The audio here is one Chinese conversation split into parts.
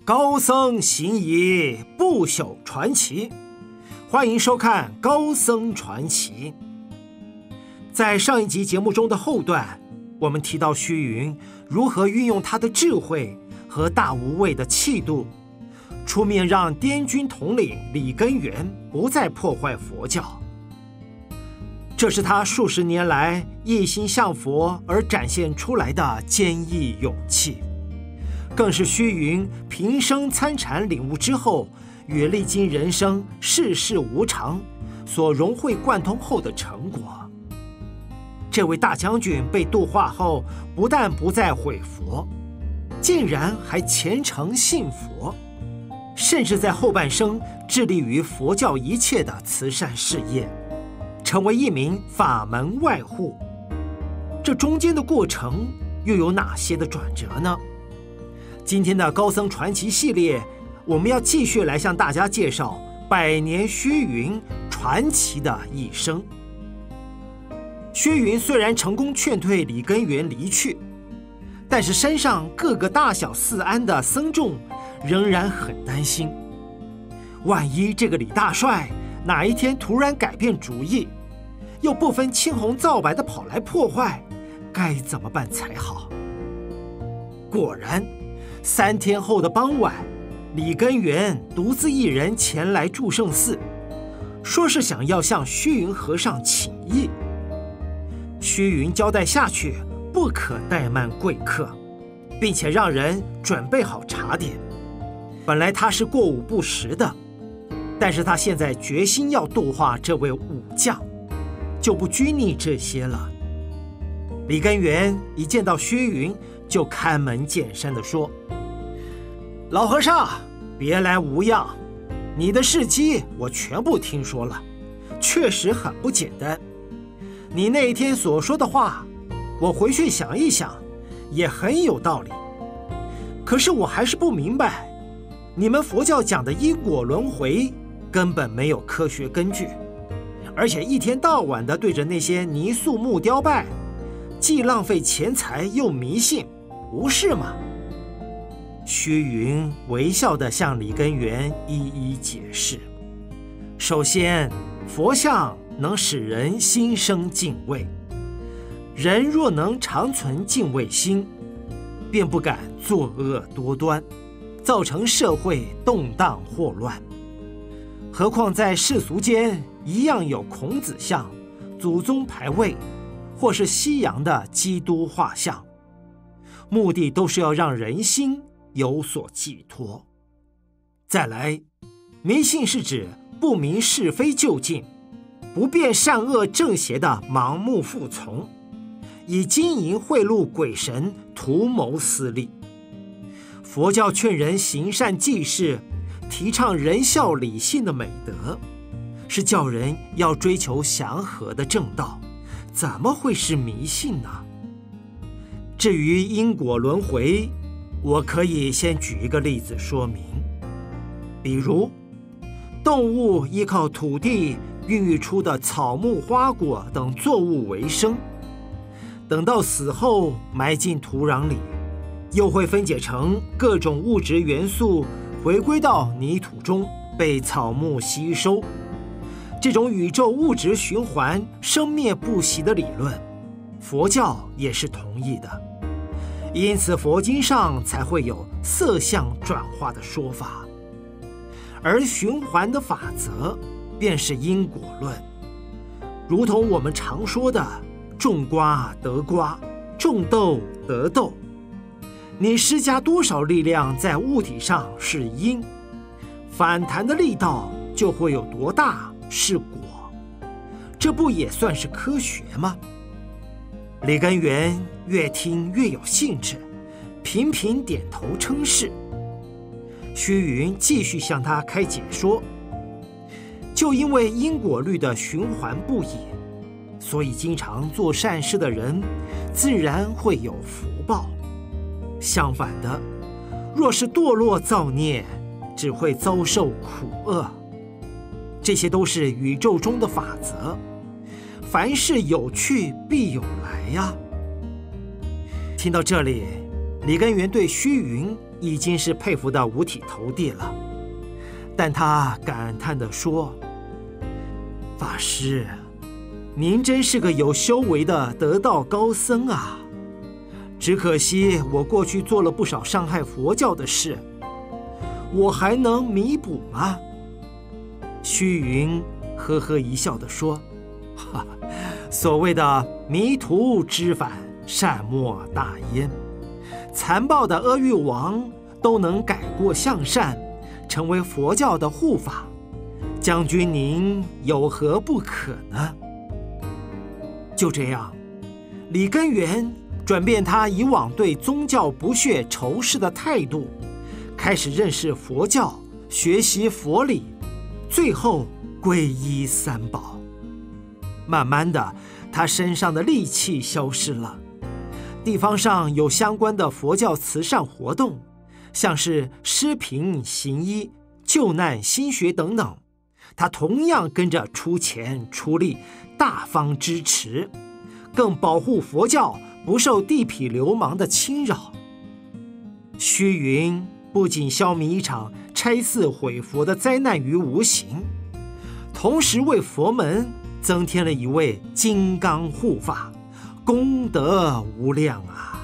高僧行疑，不朽传奇。欢迎收看《高僧传奇》。在上一集节目中的后段，我们提到虚云如何运用他的智慧和大无畏的气度，出面让滇军统领李根源不再破坏佛教。这是他数十年来一心向佛而展现出来的坚毅勇气，更是虚云平生参禅领悟之后，与历经人生世事无常所融会贯通后的成果。这位大将军被度化后，不但不再毁佛，竟然还虔诚信佛，甚至在后半生致力于佛教一切的慈善事业，成为一名法门外护。这中间的过程又有哪些的转折呢？今天的高僧传奇系列，我们要继续来向大家介绍百年虚云传奇的一生。虚云虽然成功劝退李根源离去，但是山上各个大小寺庵的僧众仍然很担心，万一这个李大帅哪一天突然改变主意，又不分青红皂白的跑来破坏，该怎么办才好？果然3天后的傍晚，李根源独自一人前来祝圣寺，说是想要向虚云和尚请益。虚云交代下去，不可怠慢贵客，并且让人准备好茶点。本来他是过午不食的，但是他现在决心要度化这位武将，就不拘泥这些了。李根源一见到虚云，就开门见山地说：“老和尚，别来无恙，你的事迹我全部听说了，确实很不简单。你那一天所说的话，我回去想一想，也很有道理。可是我还是不明白，你们佛教讲的因果轮回根本没有科学根据，而且一天到晚地对着那些泥塑木雕拜，既浪费钱财又迷信，不是吗？”虚云微笑地向李根源一一解释：首先，佛像能使人心生敬畏，人若能常存敬畏心，便不敢作恶多端，造成社会动荡祸乱。何况在世俗间一样有孔子像、祖宗牌位，或是西洋的基督画像，目的都是要让人心有所寄托。再来，迷信是指不明是非究竟，不辨善恶正邪的盲目服从，以金银贿赂鬼神，图谋私利。佛教劝人行善济世，提倡仁孝礼信的美德，是叫人要追求祥和的正道，怎么会是迷信呢？至于因果轮回，我可以先举一个例子说明。比如，动物依靠土地孕育出的草木花果等作物为生，等到死后埋进土壤里，又会分解成各种物质元素，回归到泥土中，被草木吸收。这种宇宙物质循环、生灭不息的理论，佛教也是同意的。因此佛经上才会有色相转化的说法，而循环的法则便是因果论。如同我们常说的种瓜得瓜，种豆得豆，你施加多少力量在物体上是因，反弹的力道就会有多大是果，这不也算是科学吗？李根源越听越有兴致，频频点头称是。虚云继续向他开解说，就因为因果律的循环不已，所以经常做善事的人自然会有福报。相反的，若是堕落造孽，只会遭受苦厄。这些都是宇宙中的法则，凡事有去必有来呀。听到这里， 李根源对虚云已经是佩服得五体投地了，但他感叹地说：“法师，您真是个有修为的得道高僧啊！只可惜我过去做了不少伤害佛教的事，我还能弥补吗？”虚云呵呵一笑地说：“哈，所谓的迷途知返，善莫大焉。残暴的阿育王都能改过向善，成为佛教的护法，将军您有何不可呢？”就这样，李根源转变他以往对宗教不屑仇视的态度，开始认识佛教，学习佛理，最后皈依三宝。慢慢的，他身上的戾气消失了。地方上有相关的佛教慈善活动，像是施贫行医、救难兴学等等，他同样跟着出钱出力，大方支持，更保护佛教不受地痞流氓的侵扰。虚云不仅消弭一场拆寺毁佛的灾难于无形，同时为佛门增添了一位金刚护法，功德无量啊！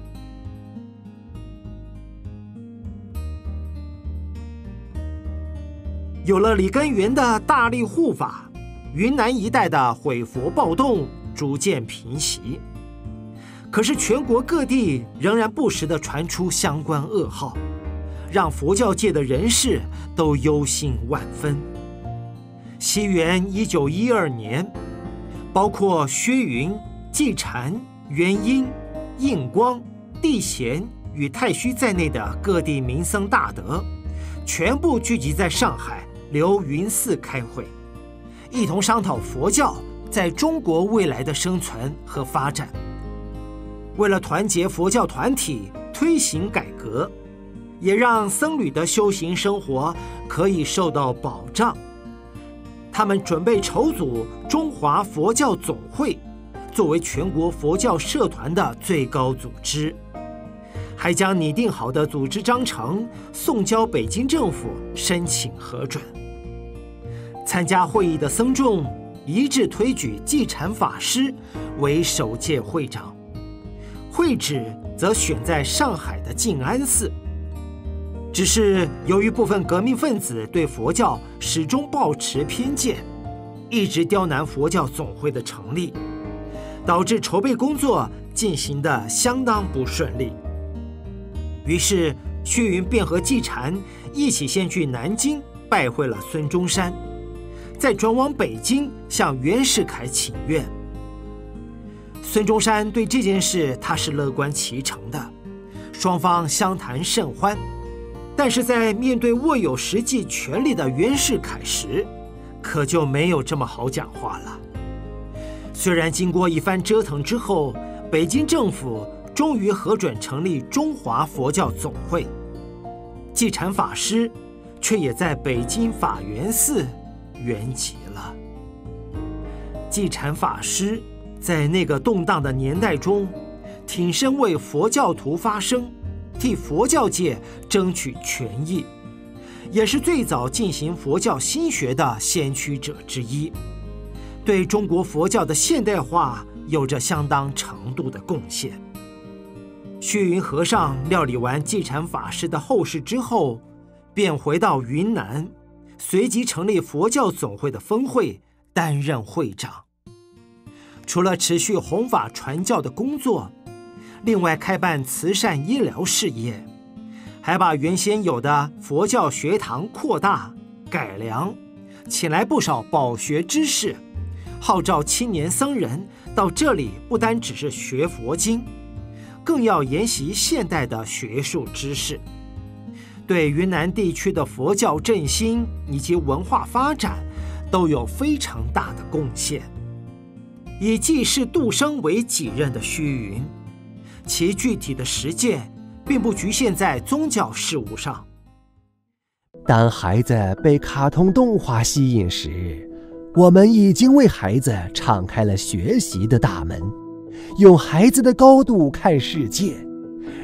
有了李根源的大力护法，云南一带的毁佛暴动逐渐平息。可是全国各地仍然不时地传出相关噩耗，让佛教界的人士都忧心万分。西元1912年，包括薛云、寂禅、元英、印光、地贤与太虚在内的各地名僧大德，全部聚集在上海流云寺开会，一同商讨佛教在中国未来的生存和发展。为了团结佛教团体，推行改革，也让僧侣的修行生活可以受到保障，他们准备筹组中华佛教总会，作为全国佛教社团的最高组织，还将拟定好的组织章程送交北京政府申请核准。参加会议的僧众一致推举寂禅法师为首届会长，会址则选在上海的静安寺。只是由于部分革命分子对佛教始终抱持偏见，一直刁难佛教总会的成立，导致筹备工作进行得相当不顺利。于是虚云便和寂禅一起先去南京拜会了孙中山，再转往北京向袁世凯请愿。孙中山对这件事他是乐观其成的，双方相谈甚欢。但是在面对握有实际权力的袁世凯时，可就没有这么好讲话了。虽然经过一番折腾之后，北京政府终于核准成立中华佛教总会，寂禅法师却也在北京法源寺圆寂了。寂禅法师在那个动荡的年代中，挺身为佛教徒发声，替佛教界争取权益，也是最早进行佛教心学的先驱者之一，对中国佛教的现代化有着相当程度的贡献。虚云和尚料理完寂禅法师的后事之后，便回到云南，随即成立佛教总会的分会，担任会长。除了持续弘法传教的工作，另外开办慈善医疗事业，还把原先有的佛教学堂扩大改良，请来不少饱学之士，号召青年僧人到这里不单只是学佛经，更要研习现代的学术知识，对云南地区的佛教振兴以及文化发展都有非常大的贡献。以济世度生为己任的虚云，其具体的实践并不局限在宗教事务上。 当孩子被卡通动画吸引时，我们已经为孩子敞开了学习的大门，用孩子的高度看世界，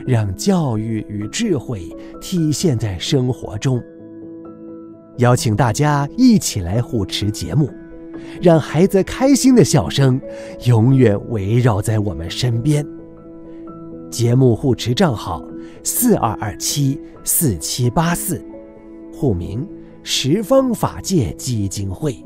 让教育与智慧体现在生活中。邀请大家一起来护持节目，让孩子开心的笑声永远围绕在我们身边。节目护持账号42274784，户名十方法界基金会。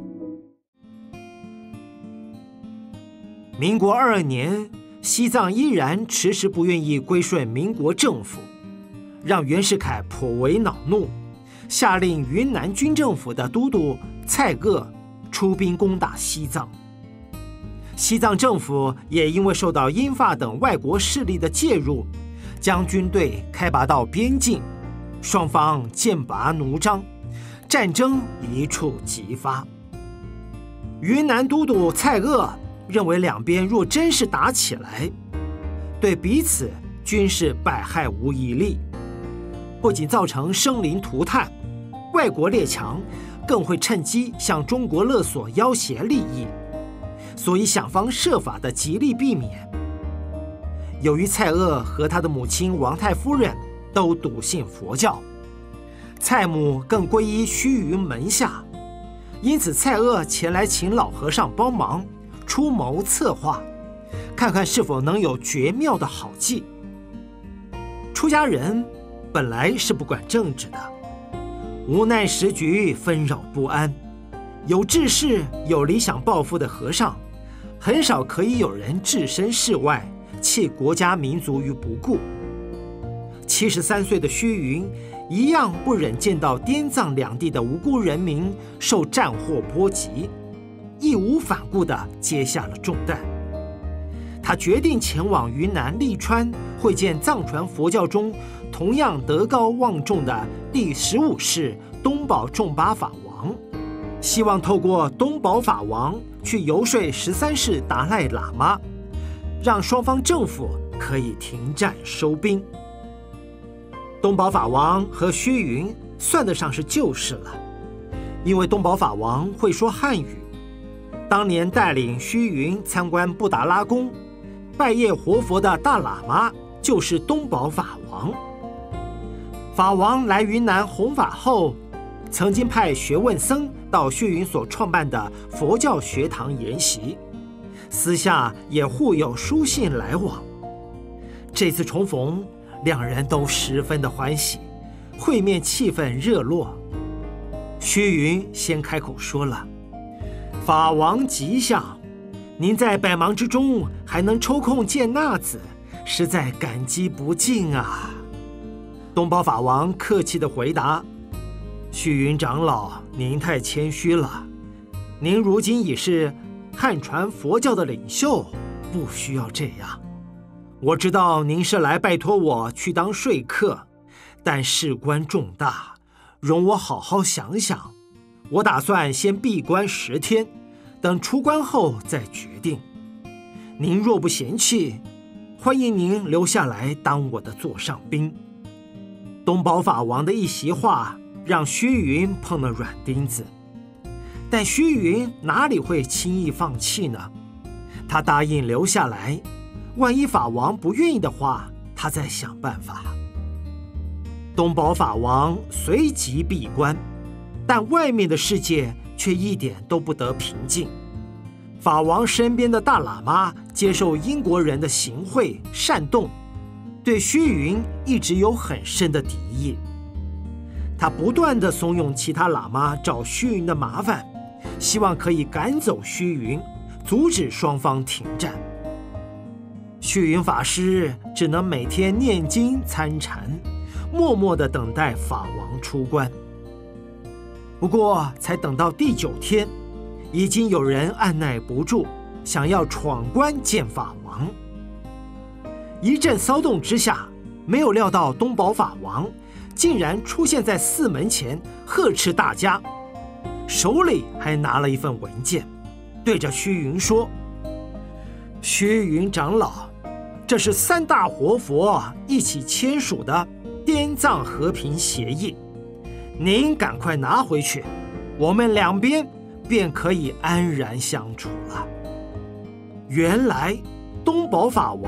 民国22年，西藏依然迟迟不愿意归顺民国政府，让袁世凯颇为恼怒，下令云南军政府的都督蔡锷出兵攻打西藏。西藏政府也因为受到英法等外国势力的介入，将军队开拔到边境，双方剑拔弩张，战争一触即发。云南都督蔡锷认为，两边若真是打起来，对彼此均是百害无一利，不仅造成生灵涂炭，外国列强更会趁机向中国勒索要挟利益，所以想方设法的极力避免。由于蔡锷和他的母亲王太夫人都笃信佛教，蔡母更皈依虚云门下，因此蔡锷前来请老和尚帮忙出谋策划，看看是否能有绝妙的好计。出家人本来是不管政治的，无奈时局纷扰不安，有志士有理想抱负的和尚，很少可以有人置身事外，弃国家民族于不顾。73岁的虚云一样不忍见到滇藏两地的无辜人民受战祸波及，义无反顾地接下了重担。他决定前往云南利川会见藏传佛教中同样德高望重的第15世东宝仲巴法王，希望透过东宝法王去游说13世达赖喇嘛，让双方政府可以停战收兵。东宝法王和虚云算得上是旧识了，因为东宝法王会说汉语，当年带领虚云参观布达拉宫，拜谒活佛的大喇嘛就是东宝法王。法王来云南弘法后，曾经派学问僧到虚云所创办的佛教学堂研习，私下也互有书信来往。这次重逢，两人都十分的欢喜，会面气氛热络。虚云先开口说了：“法王吉祥，您在百忙之中还能抽空见纳子，实在感激不尽啊。”东宝法王客气地回答：“虚云长老，您太谦虚了。您如今已是汉传佛教的领袖，不需要这样。我知道您是来拜托我去当说客，但事关重大，容我好好想想。我打算先闭关10天，等出关后再决定。您若不嫌弃，欢迎您留下来当我的座上宾。”东宝法王的一席话让虚云碰了软钉子，但虚云哪里会轻易放弃呢？他答应留下来，万一法王不愿意的话，他再想办法。东宝法王随即闭关，但外面的世界却一点都不得平静。法王身边的大喇嘛接受英国人的行贿煽动，对虚云一直有很深的敌意。他不断地怂恿其他喇嘛找虚云的麻烦，希望可以赶走虚云，阻止双方停战。虚云法师只能每天念经参禅，默默地等待法王出关。不过才等到第9天，已经有人按耐不住，想要闯关见法王。一阵骚动之下，没有料到东宝法王竟然出现在寺门前，呵斥大家，手里还拿了一份文件，对着虚云说：“虚云长老，这是3大活佛一起签署的滇藏和平协议，您赶快拿回去，我们两边便可以安然相处了。”原来东宝法王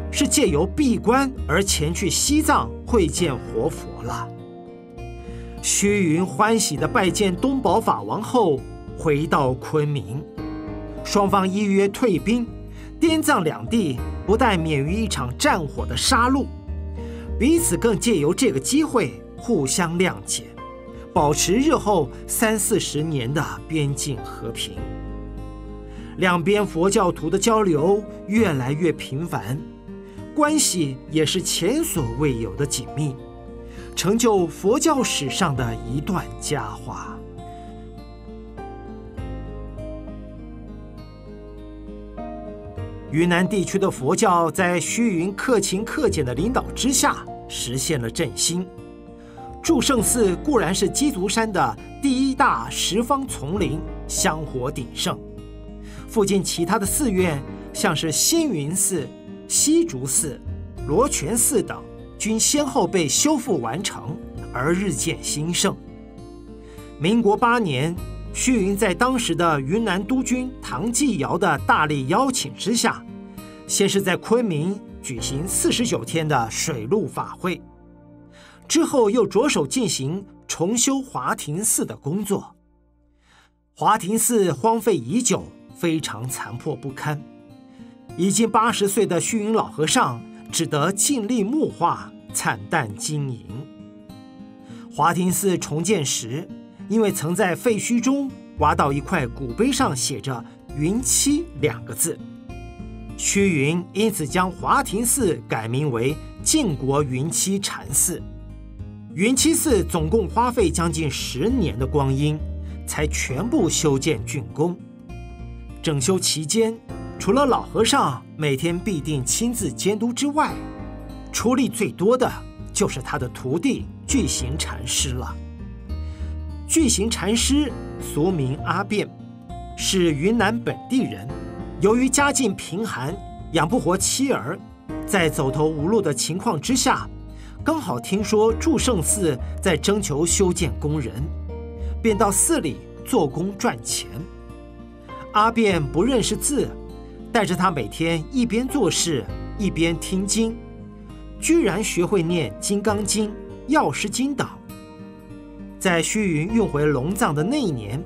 是借由闭关而前去西藏会见活佛了。虚云欢喜地拜见东宝法王后，回到昆明，双方依约退兵，滇藏两地不但免于一场战火的杀戮，彼此更借由这个机会互相谅解，保持日后30-40年的边境和平。两边佛教徒的交流越来越频繁，关系也是前所未有的紧密，成就佛教史上的一段佳话。云南地区的佛教在虚云克勤克俭的领导之下实现了振兴。祝圣寺固然是鸡足山的第一大十方丛林，香火鼎盛。附近其他的寺院，像是星云寺、西竹寺、罗泉寺等，均先后被修复完成，而日渐兴盛。民国8年，虚云在当时的云南督军唐继尧的大力邀请之下，先是在昆明举行49天的水陆法会，之后又着手进行重修华亭寺的工作。华亭寺荒废已久，非常残破不堪，已经80岁的虚云老和尚只得尽力木化，惨淡经营。华亭寺重建时，因为曾在废墟中挖到一块古碑，上写着“云栖”2个字，虚云因此将华亭寺改名为靖国云栖禅寺。云栖寺总共花费将近10年的光阴，才全部修建竣工。整修期间，除了老和尚每天必定亲自监督之外，出力最多的就是他的徒弟具行禅师了。具行禅师俗名阿辩，是云南本地人，由于家境贫寒，养不活妻儿，在走投无路的情况之下，刚好听说祝圣寺在征求修建工人，便到寺里做工赚钱。阿辩不认识字，带着他每天一边做事一边听经，居然学会念《金刚经》《药师经》等。在虚云运回龙藏的那一年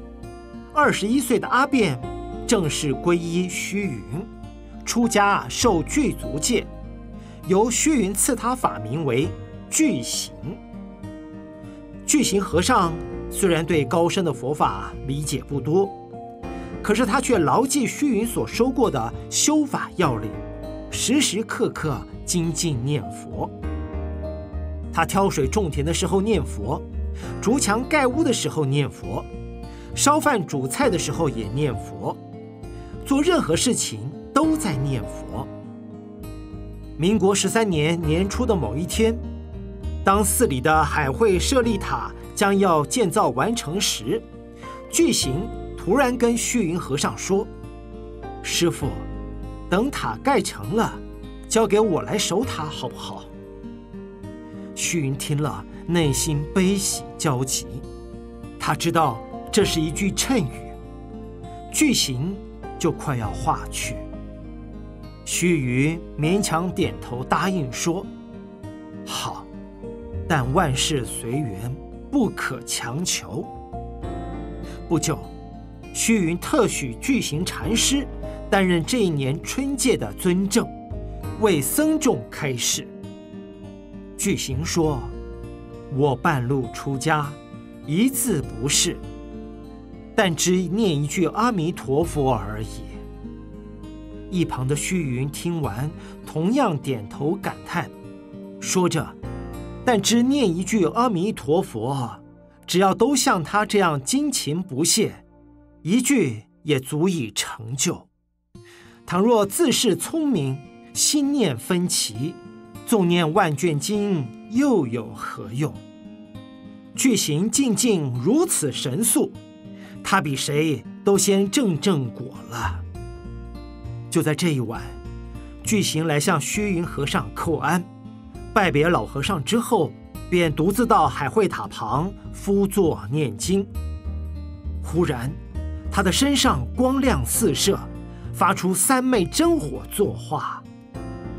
，21岁的阿辩正式皈依虚云，出家受具足戒，由虚云赐他法名为具行。具行和尚虽然对高深的佛法理解不多，可是他却牢记虚云所说过的修法要领，时时刻刻精进念佛。他挑水种田的时候念佛，筑墙盖屋的时候念佛，烧饭煮菜的时候也念佛，做任何事情都在念佛。民国13年年初的某一天，当寺里的海会舍利塔将要建造完成时，具行突然跟虚云和尚说：“师父，等塔盖成了，交给我来守塔好不好？”虚云听了，内心悲喜交集。他知道这是一句谶语，具行就快要化去。虚云勉强点头答应说：“好，但万事随缘，不可强求。”不久，虚云特许具行禅师担任这一年春戒的尊正，为僧众开示。具行说：“我半路出家，一字不识，但只念一句阿弥陀佛而已。”一旁的虚云听完，同样点头感叹，说着：“但只念一句阿弥陀佛，只要都像他这样精勤不懈，一句也足以成就。倘若自恃聪明，心念分歧，纵念万卷经，又有何用？”具行进境如此神速，他比谁都先证果了。就在这一晚，具行来向虚云和尚叩安，拜别老和尚之后，便独自到海会塔旁趺坐念经。忽然，他的身上光亮四射，发出三昧真火作化。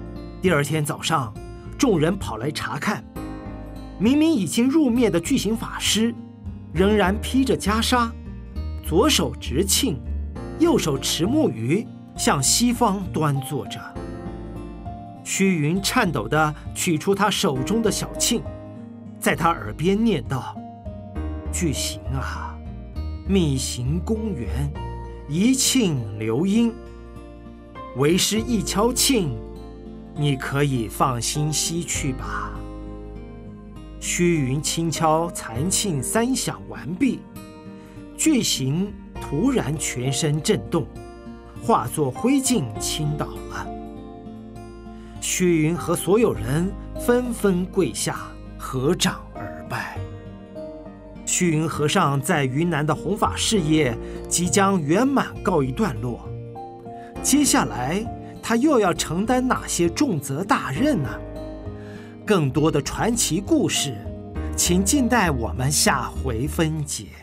第二天早上，众人跑来查看，明明已经入灭的巨型法师，仍然披着袈裟，左手执磬，右手持木鱼，向西方端坐着。虚云颤抖地取出他手中的小磬，在他耳边念道：“巨型啊，密行公园，一磬留音。为师一敲磬，你可以放心西去吧。”虚云轻敲残磬3响完毕，巨型突然全身震动，化作灰烬倾倒了。虚云和所有人纷纷跪下，合掌而拜。虚云和尚在云南的弘法事业即将圆满告一段落，接下来他又要承担哪些重责大任呢？更多的传奇故事，请静待我们下回分解。